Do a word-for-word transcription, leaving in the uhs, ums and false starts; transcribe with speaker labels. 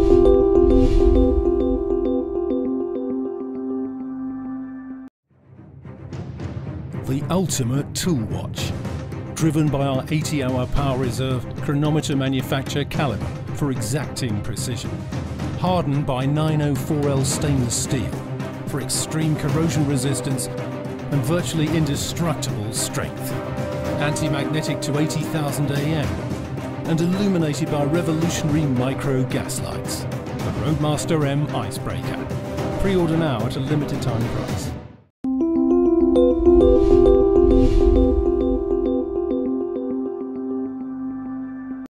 Speaker 1: The ultimate tool watch, driven by our eighty hour power reserve chronometer manufacture caliber for exacting precision, hardened by nine oh four L stainless steel for extreme corrosion resistance and virtually indestructible strength, anti-magnetic to eighty thousand A M and illuminated by revolutionary micro gas lights. The Roadmaster M Icebreaker. Pre-order now at a limited time price.